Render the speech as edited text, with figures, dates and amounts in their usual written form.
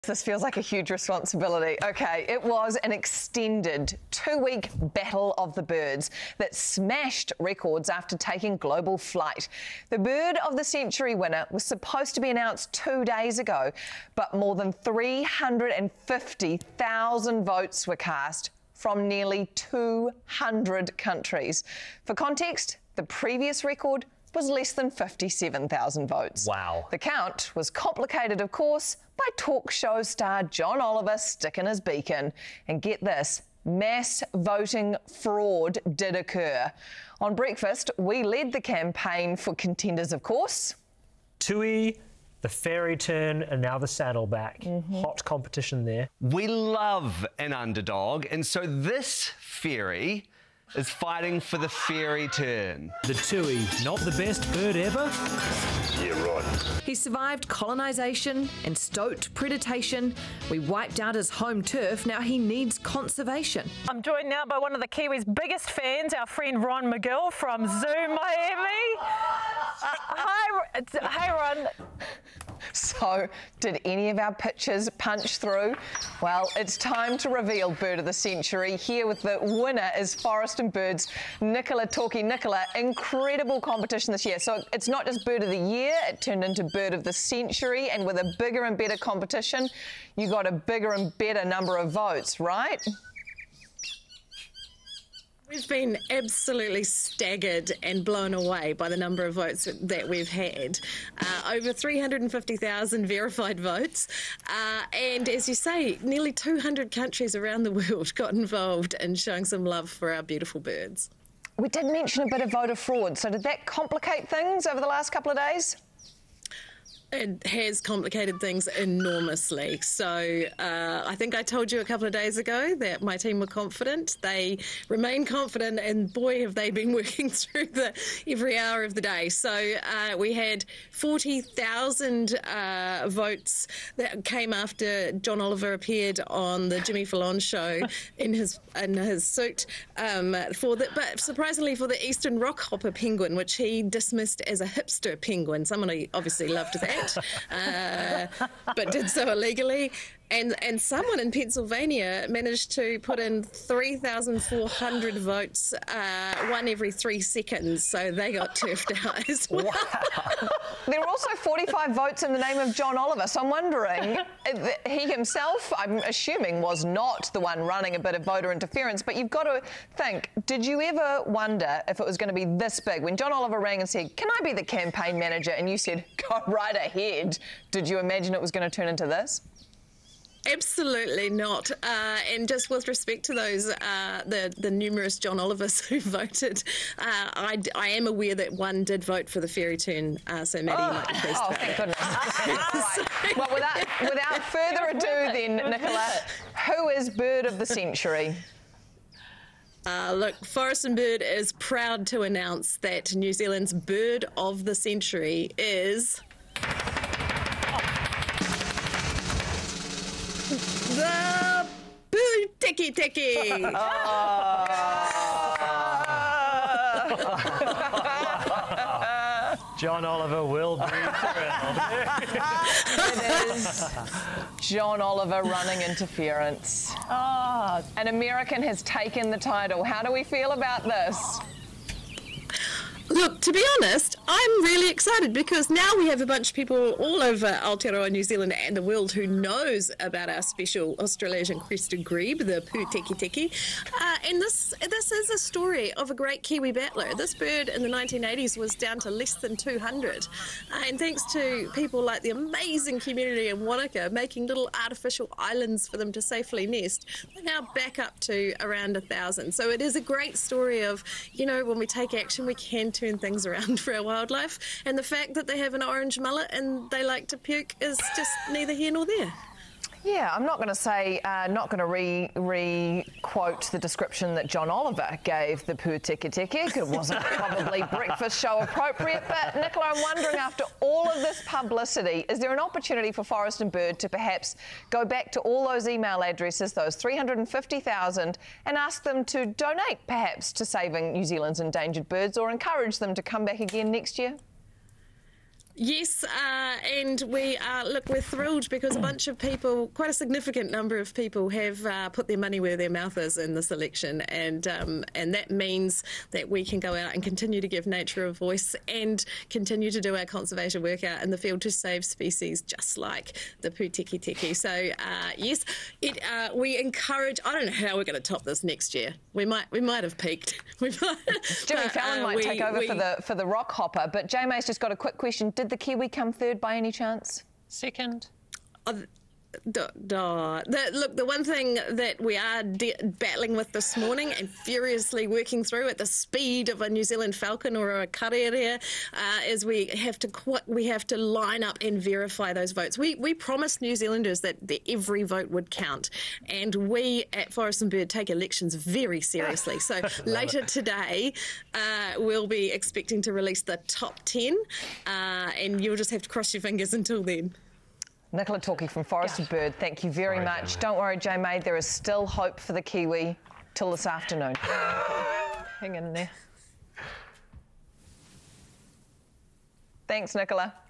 This feels like a huge responsibility. Okay, it was an extended 2-week battle of the birds that smashed records after taking global flight. The Bird of the Century winner was supposed to be announced 2 days ago, but more than 350,000 votes were cast from nearly 200 countries. For context, the previous record was less than 57,000 votes. Wow. The count was complicated, of course, by talk show star John Oliver sticking his beak in. And get this, mass voting fraud did occur. On Breakfast, we led the campaign for contenders, of course. Tui, the fairy turn, and now the saddleback. Hot competition there. We love an underdog, and so this fairy is fighting for the fairy turn. The Tui, not the best bird ever? Yeah, right. He survived colonisation and stoat predation. We wiped out his home turf. Now he needs conservation. I'm joined now by one of the Kiwis' biggest fans, our friend Ron McGill from Zoom Miami. Hi, Ron. So, did any of our pitches punch through? Well, it's time to reveal Bird of the Century. Here with the winner is Forest and Birds, Nicola Talkie. Nicola, incredible competition this year. So it's not just Bird of the Year, it turned into Bird of the Century, and with a bigger and better competition, you got a bigger and better number of votes, right? We've been absolutely staggered and blown away by the number of votes that we've had. Over 350,000 verified votes. And as you say, nearly 200 countries around the world got involved in showing some love for our beautiful birds. We did mention a bit of voter fraud, so did that complicate things over the last couple of days? It has complicated things enormously. So I think I told you a couple of days ago that my team were confident. They remain confident, and boy, have they been working through every hour of the day. So we had 40,000 votes that came after John Oliver appeared on the Jimmy Fallon show in his suit, but surprisingly for the Eastern Rockhopper penguin, which he dismissed as a hipster penguin. Someone who obviously loved that. But did so illegally. And someone in Pennsylvania managed to put in 3,400 votes, one every 3 seconds, so they got turfed out as well. Wow. There were also 45 votes in the name of John Oliver, so I'm wondering, he himself, I'm assuming, was not the one running a bit of voter interference, but you've got to think, did you ever wonder if it was going to be this big? When John Oliver rang and said, "Can I be the campaign manager?" and you said, "Go right ahead," did you imagine it was going to turn into this? Absolutely not. And just with respect to those, the numerous John Olivers who voted, I am aware that one did vote for the fairy turn, so Maddie might be pleased about thank that. Goodness. Well, without further ado then, Nicola, who is Bird of the Century? Look, Forest and Bird is proud to announce that New Zealand's Bird of the Century is the pūteketeke. John Oliver will be thrilled. It is John Oliver running interference. An American has taken the title. How do we feel about this? Look, to be honest, I'm really excited because now we have a bunch of people all over Aotearoa, New Zealand and the world who knows about our special Australasian crested grebe, the pūteketeke. And this is a story of a great Kiwi battler. This bird in the 1980s was down to less than 200. And thanks to people like the amazing community in Wanaka making little artificial islands for them to safely nest, they're now back up to around 1,000. So it is a great story of, you know, when we take action, we can turn things around for our wildlife, and the fact that they have an orange mullet and they like to puke is just neither here nor there. Yeah, I'm not going to say, not going to re-quote the description that John Oliver gave the pūteketeke. It wasn't probably breakfast show appropriate, but Nicola, I'm wondering, after all of this publicity, is there an opportunity for Forest and Bird to perhaps go back to all those email addresses, those 350,000, and ask them to donate perhaps to saving New Zealand's endangered birds, or encourage them to come back again next year? Yes, and we're thrilled because a bunch of people, quite a significant number of people, have put their money where their mouth is in this election, and that means that we can go out and continue to give nature a voice and continue to do our conservation work out in the field to save species, just like the pūteketeke. So yes, we encourage. I don't know how we're going to top this next year. We might have peaked. Jimmy Fallon might take over for the rock hopper, but J May's just got a quick question. Did the Kiwi come third by any chance? Second. Look, the one thing that we are battling with this morning and furiously working through at the speed of a New Zealand falcon or a karere is we have to line up and verify those votes. We promised New Zealanders that every vote would count, and we at Forest and Bird take elections very seriously. So later today, we'll be expecting to release the top 10, and you'll just have to cross your fingers until then. Nicola Talkie from Forest and Bird, thank you very much. Don't worry, J May, there is still hope for the Kiwi till this afternoon. Hang in there. Thanks, Nicola.